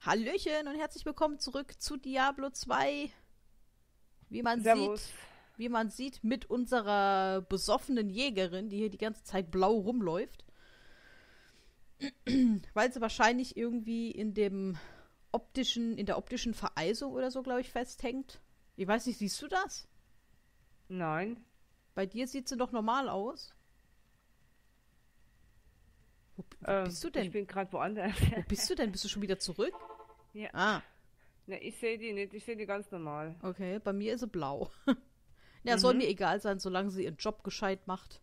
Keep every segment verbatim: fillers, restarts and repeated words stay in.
Hallöchen und herzlich willkommen zurück zu Diablo zwei. Wie man Servus. sieht, wie man sieht, mit unserer besoffenen Jägerin, die hier die ganze Zeit blau rumläuft. Weil sie wahrscheinlich irgendwie in dem optischen, in der optischen Vereisung oder so, glaube ich, festhängt. Ich weiß nicht, siehst du das? Nein. Bei dir sieht sie doch normal aus. Wo, wo Äh, bist du denn? Ich bin gerade woanders. Wo bist du denn? Bist du schon wieder zurück? Ja. Ah, Ne, ich sehe die nicht. Ich sehe die ganz normal. okay. Bei mir ist sie blau. Ja, Mhm. soll mir egal sein, solange sie ihren Job gescheit macht.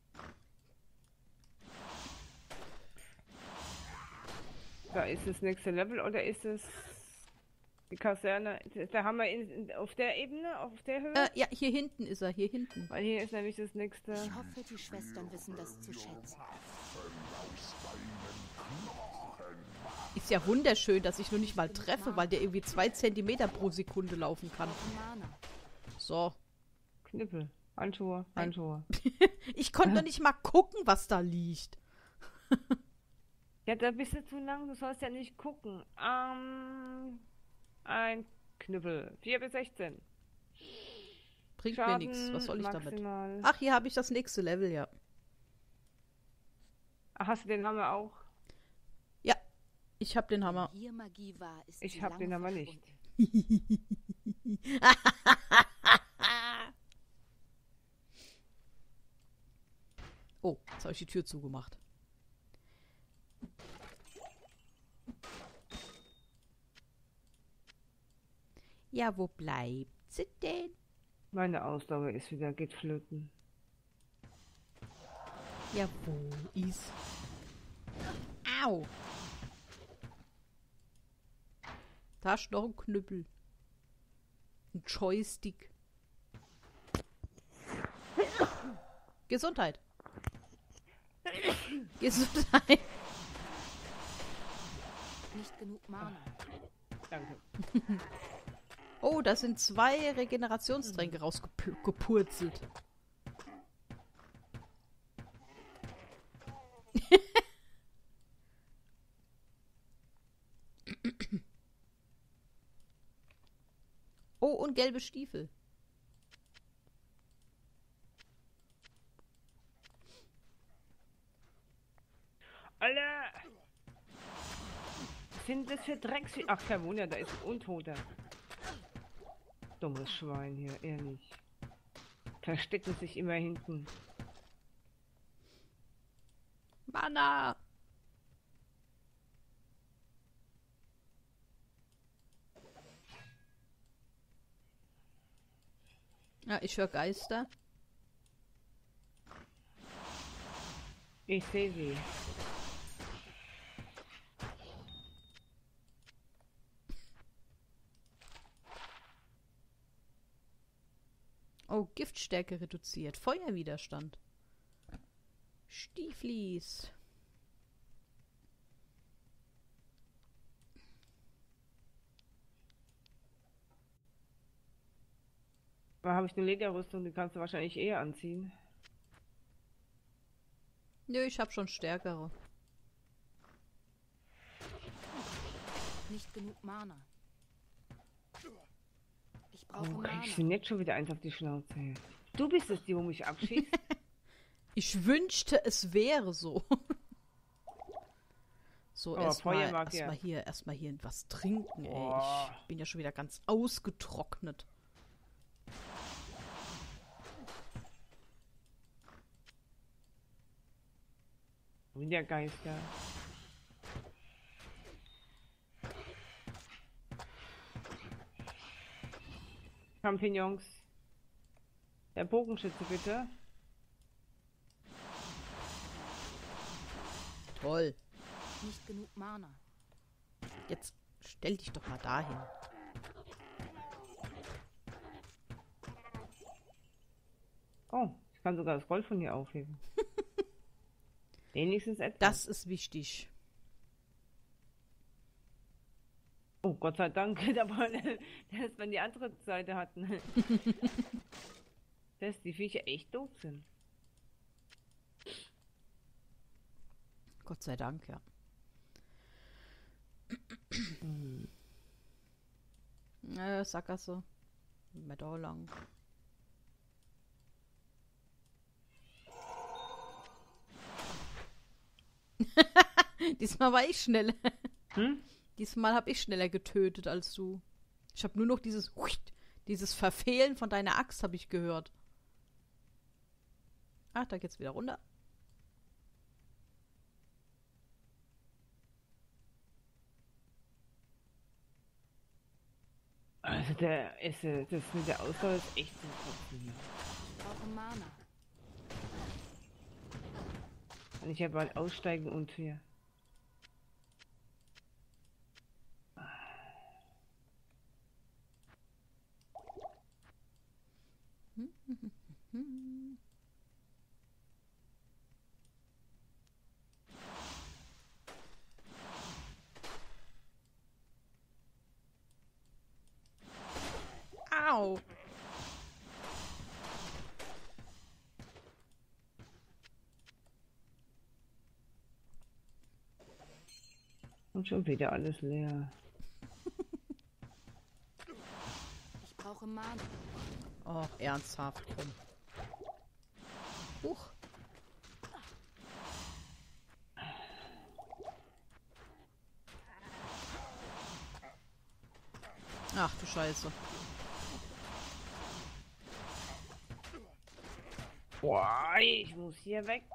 Da ist das nächste Level oder ist es die Kaserne? Da haben wir in, in, auf der Ebene, auf der Höhe? Äh, ja, hier hinten ist er, hier hinten. Weil hier ist nämlich das nächste. Ich hoffe, die Schwestern wissen das zu schätzen. Ist ja wunderschön, dass ich nur nicht mal treffe, weil der irgendwie zwei Zentimeter pro Sekunde laufen kann. Mana. So. Knüppel. Handschuhe. Nein. Handschuhe. Ich konnte nicht mal gucken, was da liegt. Ja, da bist du zu lang. Du sollst ja nicht gucken. Ähm, ein Knüppel. vier bis sechzehn. Bringt mir Schaden nichts. Was soll ich damit? maximal. Ach, hier habe ich das nächste Level, ja. Ach, hast du den Hammer auch? Ja, ich habe den Hammer. Hier Magie war, ist Ich sie hab lange den Hammer nicht. verschwunden. Oh, jetzt habe ich die Tür zugemacht. Ja, wo bleibt sie denn? Meine Ausdauer ist wieder, geht flöten. Ja, wo ist? Au! Da ist noch ein Knüppel. Ein Joystick. Gesundheit. Gesundheit. Nicht genug Mana. Danke. Oh, da sind zwei Regenerationstränke rausgepurzelt. Oh, und gelbe Stiefel. Alter! Was sind das für Drecks? Ach, kein Wunder, da ist ein Untoter. Dummes Schwein hier, ehrlich. Verstecken sich immer hinten. Mana! Ja, ich höre Geister. Ich sehe sie. Oh, Giftstärke reduziert. Feuerwiderstand. Stieflis. Da habe ich eine Lederrüstung, die kannst du wahrscheinlich eher anziehen. Nö, ich habe schon stärkere. Nicht genug Mana. Ich brauche Warum Mana. kriegst du nicht schon wieder eins auf die Schnauze? Du bist es, die wo mich abschießt. Ich wünschte, es wäre so. So, Aber erstmal Feuer mag erst ja. mal hier, erstmal hier was trinken, ey. Boah. Ich bin ja schon wieder ganz ausgetrocknet. Wintergeister. Champignons. Der Bogenschütze, bitte. Toll. Nicht genug Mana. Jetzt stell dich doch mal dahin. Oh, ich kann sogar das Gold von hier aufheben. Wenigstens etwas. Das ist wichtig. Oh, Gott sei Dank, da war, dass wir die andere Seite hatten. Dass die Viecher echt doof sind. Gott sei Dank, ja. Hm. Äh, Sackgasse. Mit auch lang. Diesmal war ich schneller. Hm? Diesmal habe ich schneller getötet als du. Ich habe nur noch dieses dieses Verfehlen von deiner Axt habe ich gehört. Ach, da geht's wieder runter. Also der ist, äh, das mit der Ausdauer ist echt zum Kotzen hier. Ich brauche Mana. Kann ich ja bald aussteigen und hier. Au! Und schon wieder alles leer. Ich brauche Mana. Oh, ernsthaft, komm. Huch. Ach du Scheiße. Boah, ich muss hier weg.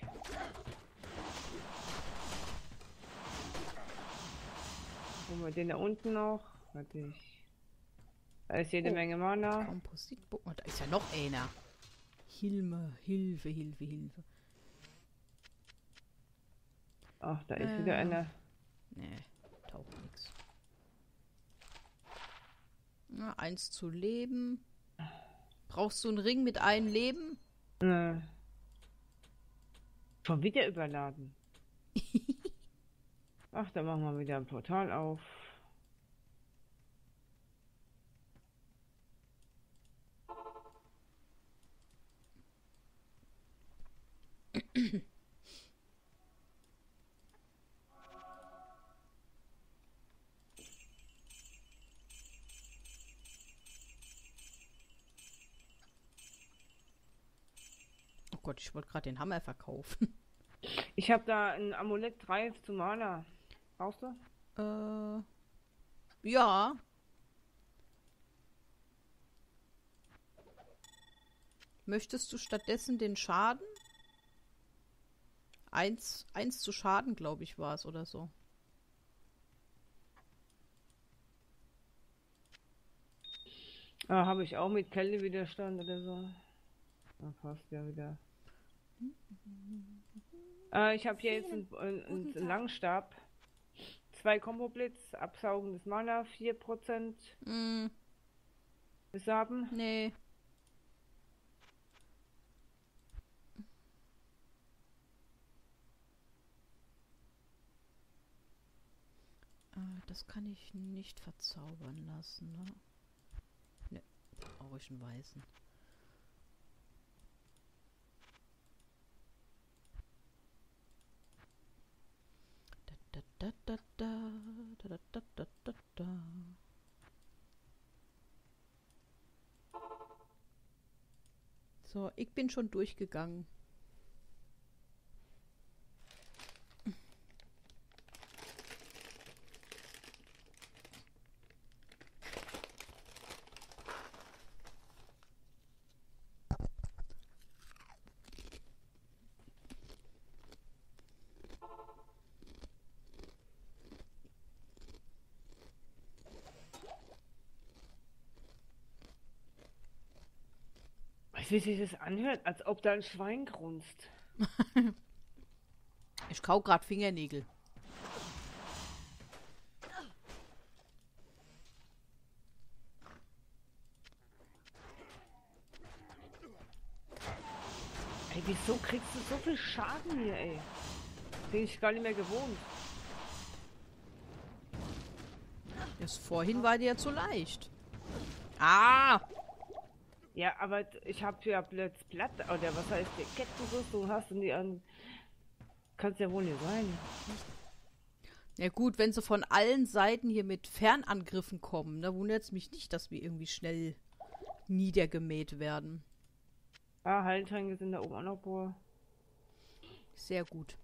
Holen wir den da unten noch. Warte ich. Da ist jede Oh. Menge Mana. Kompositbogen. Oh, da ist ja noch einer. Hilfe, Hilfe, Hilfe, Hilfe. Ach, da ist Äh. wieder einer. Nee, taugt nichts. Na, eins zu leben. Brauchst du einen Ring mit einem Leben? Äh. Schon wieder überladen. Ach, da machen wir wieder ein Portal auf. Oh Gott, ich wollte gerade den Hammer verkaufen. Ich habe da ein Amulett drei zu Mana. Brauchst du? Äh, ja. Möchtest du stattdessen den Schaden? Eins, eins zu Schaden, glaube ich, war es oder so. Ah, habe ich auch mit Kältewiderstand oder so. Da passt ja wieder. Äh, ich habe hier jetzt einen, einen, einen Langstab. Zwei Kombo-Blitz, Absaugen des Mana, vier Prozent Mm, des Saben. nee. Äh, das kann ich nicht verzaubern lassen, ne? Ne, brauche ich einen weißen. Da, da, da, da, da, da, da, da, da, da. So, ich bin schon durchgegangen. Weißt du, wie sich das anhört? Als ob da ein Schwein grunzt. Ich kau grad Fingernägel. Ey, wieso kriegst du so viel Schaden hier, ey? Bin ich gar nicht mehr gewohnt. Das vorhin war dir ja zu leicht. Ah! Ja, aber ich hab ja plötzlich Blatt, oder was heißt die Kettenrüstung hast du die an. Kann's ja wohl nicht sein. Ja gut, wenn sie von allen Seiten hier mit Fernangriffen kommen, da wundert es mich nicht, dass wir irgendwie schnell niedergemäht werden. Ah, Heiltränke sind da oben auch noch wohl. Sehr gut.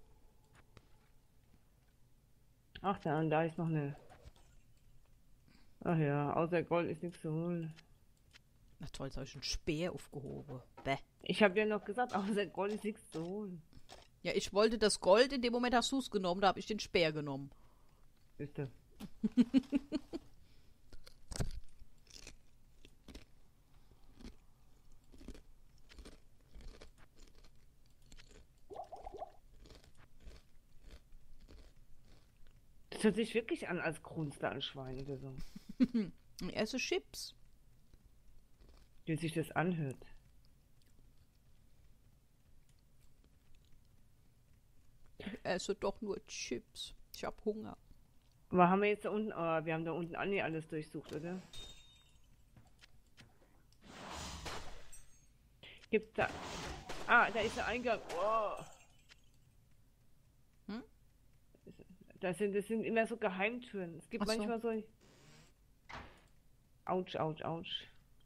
Ach, da, und da ist noch eine. Ach ja, außer Gold ist nichts zu holen. Na toll, jetzt habe ich einen Speer aufgehoben. Bäh. Ich habe ja noch gesagt, außer Gold ist nichts zu holen. Ja, ich wollte das Gold, in dem Moment hast du es genommen, da habe ich den Speer genommen. Bitte. Das hört sich wirklich an, als grunzt da ein Schwein oder so. Ich esse Chips. Wie sich das anhört. Ich esse doch nur Chips. Ich hab Hunger. Aber haben wir jetzt da unten, oh, wir haben da unten Anni alles durchsucht, oder? Gibt's da... Ah, da ist der Eingang. Oh. Hm? Das sind, das sind immer so Geheimtüren. Es gibt Ach so. manchmal so... Autsch, autsch, autsch.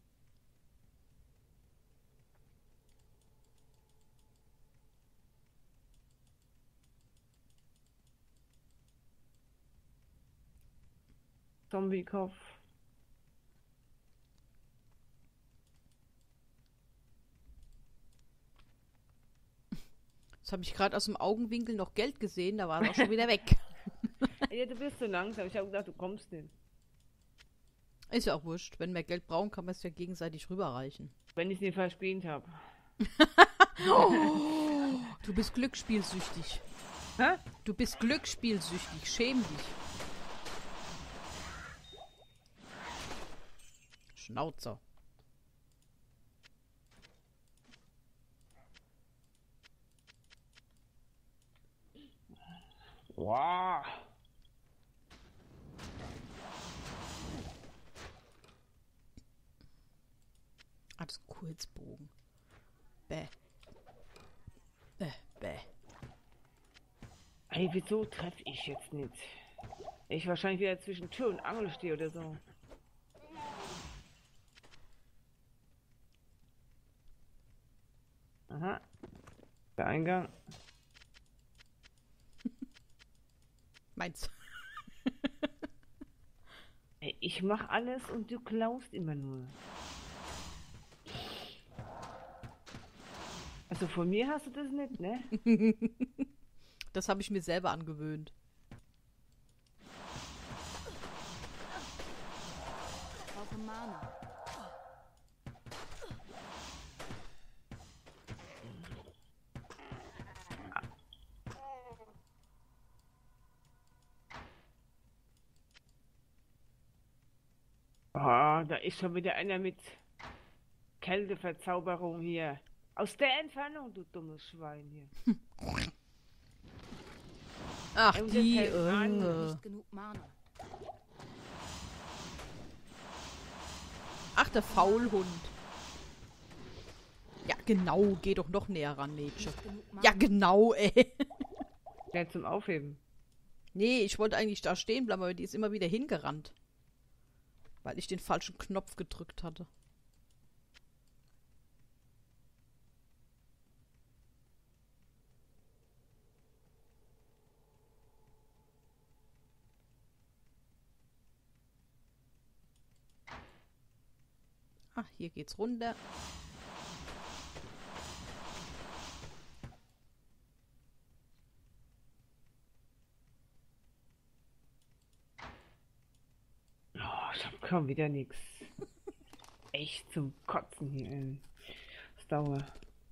Zombiekopf. Jetzt habe ich gerade aus dem Augenwinkel noch Geld gesehen, da war es auch schon wieder weg. Ja, du bist so langsam. Ich habe gedacht, du kommst nicht. Ist ja auch wurscht. Wenn wir Geld brauchen, kann man es ja gegenseitig rüberreichen. Wenn ich es nicht verspielt habe. Oh, du bist glücksspielsüchtig. Hä? Du bist glücksspielsüchtig. Schäm dich. Schnauzer. Wow. Ah, das ist ein Kurzbogen. Bäh. Bäh, bäh. Ey, wieso treffe ich jetzt nicht? Ich wahrscheinlich wieder zwischen Tür und Angel stehe oder so. Aha. Der Eingang. Meins. Ey, ich mach alles und du klaust immer nur. Also von mir hast du das nicht, ne? Das habe ich mir selber angewöhnt. Ich brauche Mana. Ah, da ist schon wieder einer mit Kälteverzauberung hier. Aus der Entfernung, du dummes Schwein hier. Ach, Und das die. hält an. Äh. Nicht genug Mana. Ach, der Faulhund. Ja, genau. Geh doch noch näher ran, Mädchen. Nicht genug Mana. Ja, genau, ey. Ja, zum Aufheben. Nee, ich wollte eigentlich da stehen bleiben, aber die ist immer wieder hingerannt. Weil ich den falschen Knopf gedrückt hatte. Ah, hier geht's runter. Oh, ich hab kaum wieder nichts. Echt zum Kotzen hier. ey. Das dauert.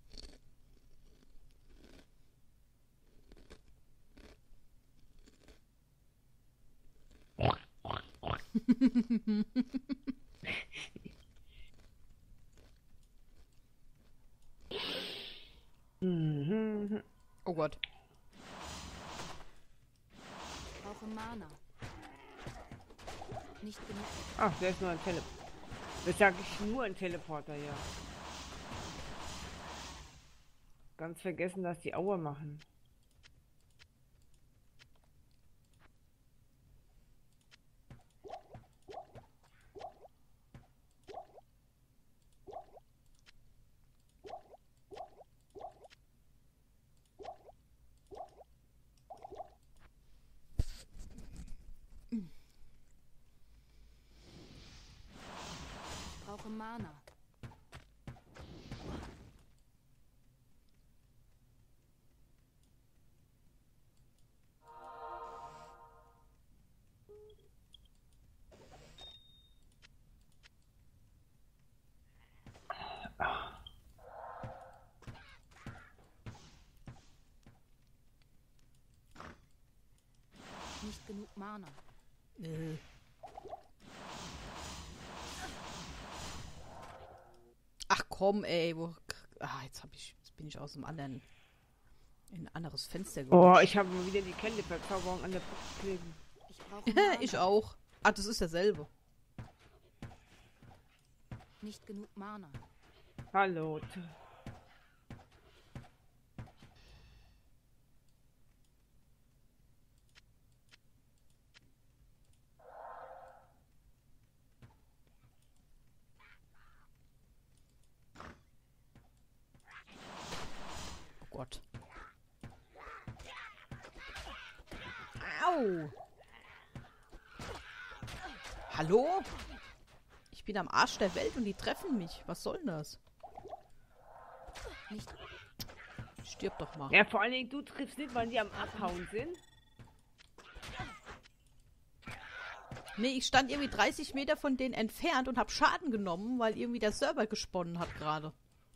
Mhm. Oh Gott. Ich brauche Mana. Nicht genug. Ach, der ist nur ein Teleporter. Das sage ich nur ein Teleporter, ja. Ganz vergessen, dass die Aua machen. Mana. Nicht genug Mana. Äh. Ach komm, ey. Wo, ah, jetzt, hab ich, jetzt bin ich aus dem anderen in ein anderes Fenster Oh, gerutscht. ich habe mal wieder die Kälteverzauberung an der Brust kleben. Ich brauche Mana. Ich auch. Ah, das ist derselbe. Nicht genug Mana. Hallo. Oh Gott. Au! Hallo? Ich bin am Arsch der Welt und die treffen mich. Was soll denn das? Nicht. Stirb doch mal. Ja, vor allen Dingen, du triffst nicht, weil die am Abhauen sind. Nee, ich stand irgendwie dreißig Meter von denen entfernt und habe Schaden genommen, weil irgendwie der Server gesponnen hat gerade.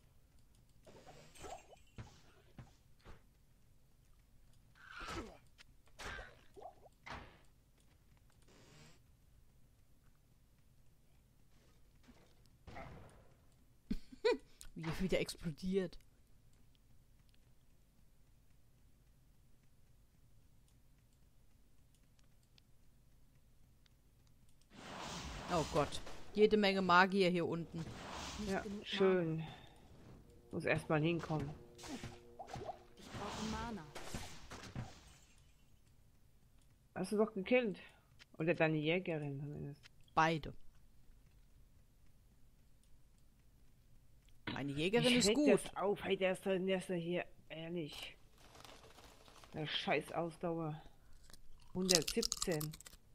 Wie er wieder explodiert. Oh Gott. Jede Menge Magier hier unten. Nicht Ja, genug schön. Muss erstmal hinkommen. Mana. Ich brauche Mana. Hast du doch gekillt. Oder deine Jägerin zumindest. Beide. Meine Jägerin Ich ist reg gut. das auf, hey, der ist, der ist hier, ehrlich. Der scheiß Ausdauer. hundertsiebzehn.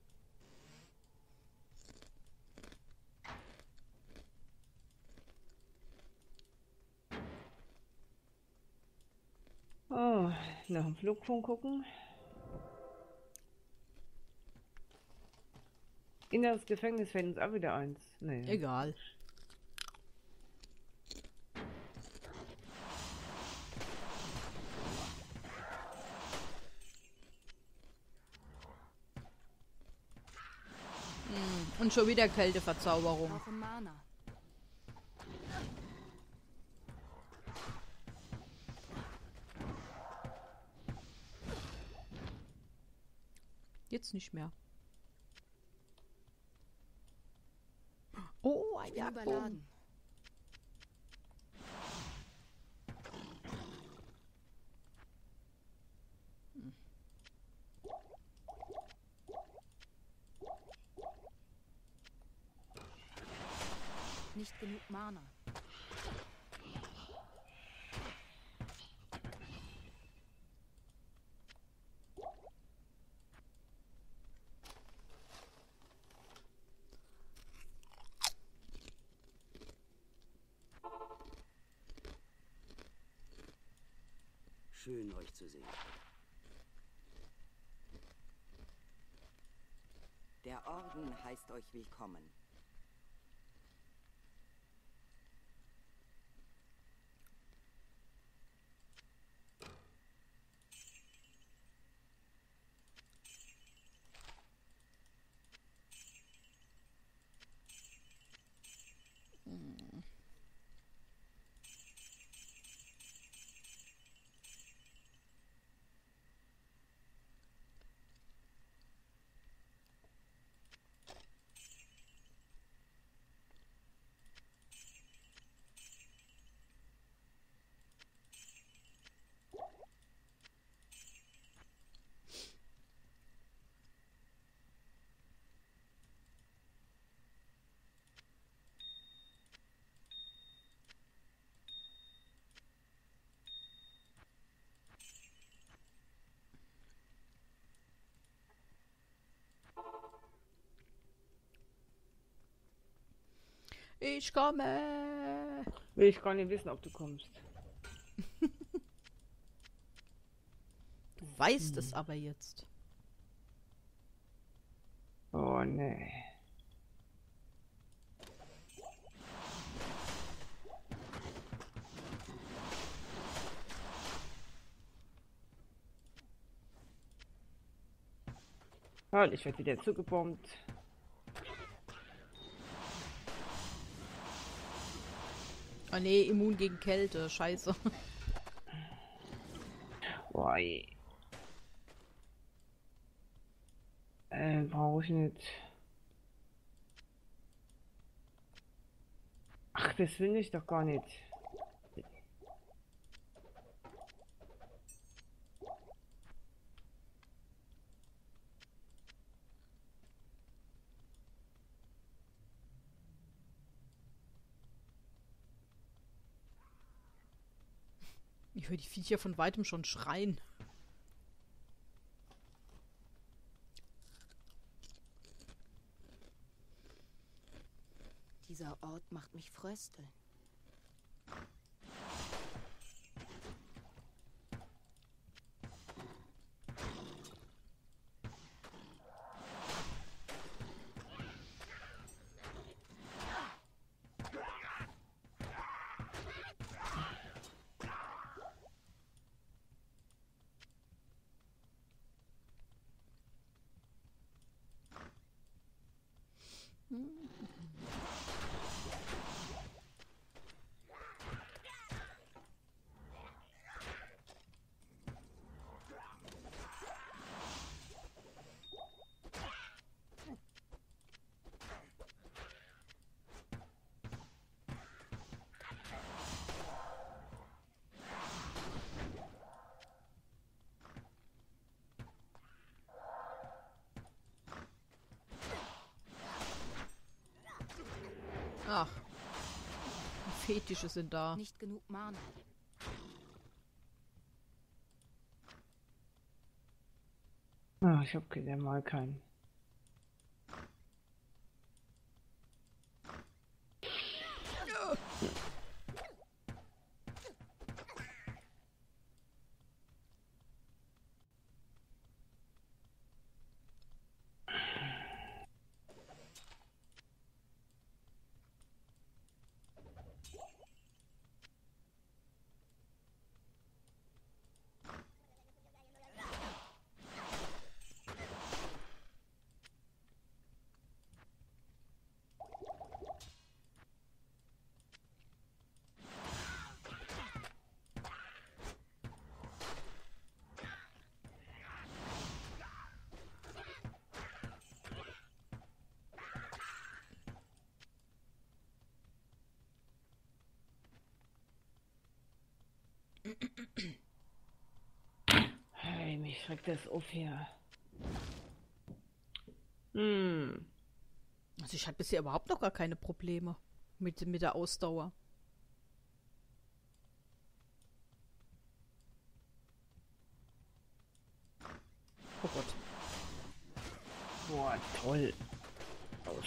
Oh, nach dem Flugfunk gucken. Inneres Gefängnis fällt uns auch wieder eins. Nee. Egal. Hm, und schon wieder Ich Kälteverzauberung. brauche Mana. Jetzt nicht mehr. Oh, ein Ich bin Jagdbogen. überladen. Nicht genug Mana. Schön, euch zu sehen. Der Orden heißt euch willkommen. Ich komme. Will ich gar nicht wissen, ob du kommst. Du weißt es aber jetzt. Oh nee. Und ich werde wieder zugebombt. Oh nee, immun gegen Kälte. Scheiße. Boah, ey. Äh, brauche ich nicht. Ach, das will ich doch gar nicht. Ich höre die Viecher von weitem schon schreien. Dieser Ort macht mich frösteln. Ach. Die Fetische sind da. Nicht genug Mana. Ah, ich hab ja mal keinen. Hey, mich schreckt das auf hier. Hm. Also ich hatte bisher überhaupt noch gar keine Probleme mit, mit der Ausdauer. Oh Gott. Boah, toll. Aus.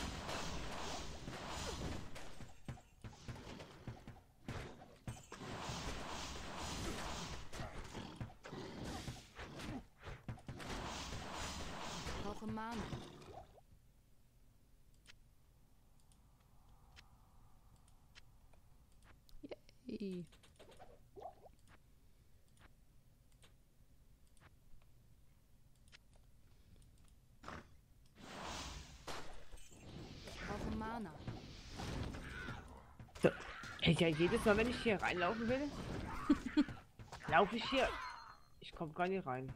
Ich brauche Mana. Hey. Ich brauche Mana. So. Ja, jedes Mal, wenn ich hier reinlaufen will, laufe ich hier. Ich komme gar nicht rein.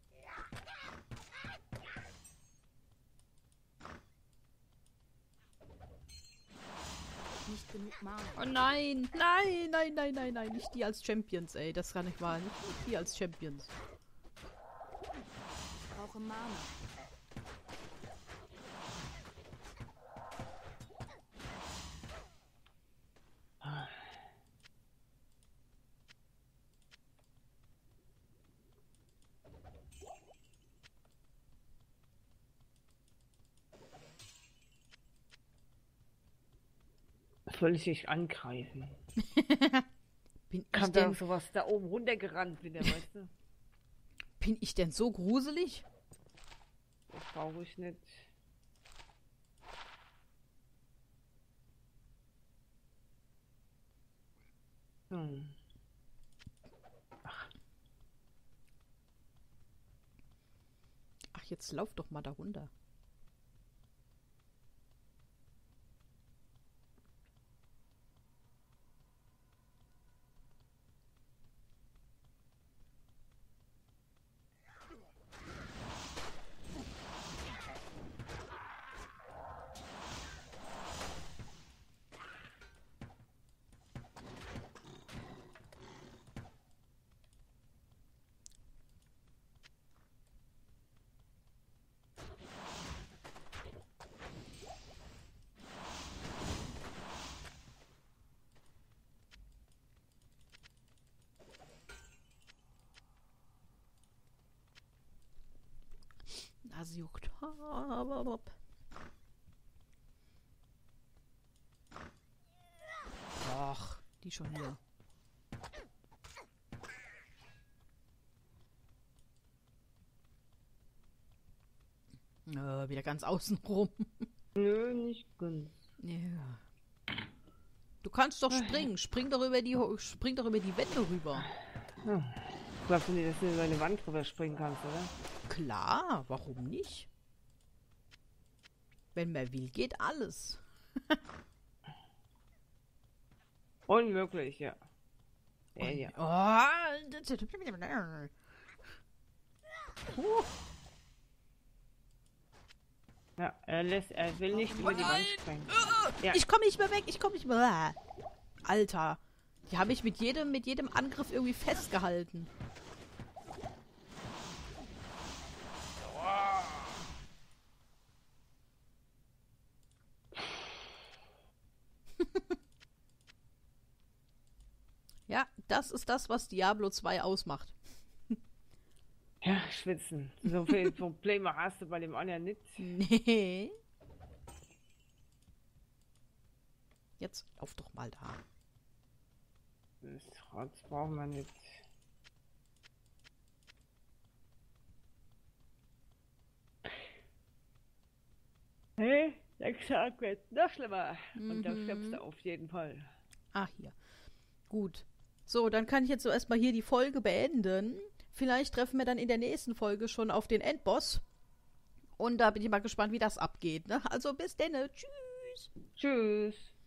Nicht genug Mana. Oh nein, nein, nein, nein, nein, nein, nicht die als Champions, ey, das kann nicht wahr, nicht die als Champions. Ich brauche Mana. soll ich dich angreifen? Bin ich, Kam da denn, sowas da oben runtergerannt wieder, weißt du? bin ich denn so gruselig? Das brauche ich nicht. Hm. Ach, jetzt lauf doch mal da runter. Nase juckt. Ach, die schon wieder. Äh, wieder ganz außen rum. Nö, nicht ganz. Ja. Du kannst doch springen. Spring doch über die, Ho- spring doch über die Wände rüber. Hm. Glaubst du nicht, dass du über eine Wand drüber springen kannst, oder? Klar, warum nicht? Wenn man will, geht alles. Unmöglich, ja. Ja, ja. Oh. Huh. Ja, er lässt, er will nicht über die Wand springen. Ja. Ich komme nicht mehr weg, ich komme nicht mehr. Alter, die haben mich mit jedem, mit jedem Angriff irgendwie festgehalten. Ja, das ist das, was Diablo zwei ausmacht. Ja, schwitzen. So viele Probleme hast du bei dem anderen nicht. Nee. Jetzt lauf doch mal da. Das Rotz brauchen wir nicht. Hey, der Tag wird noch schlimmer. Und da Mhm. stirbst du auf jeden Fall. Ah, hier. Gut. So, dann kann ich jetzt so erstmal hier die Folge beenden. Vielleicht treffen wir dann in der nächsten Folge schon auf den Endboss. Und da bin ich mal gespannt, wie das abgeht. Ne? Also bis dann. Tschüss. Tschüss.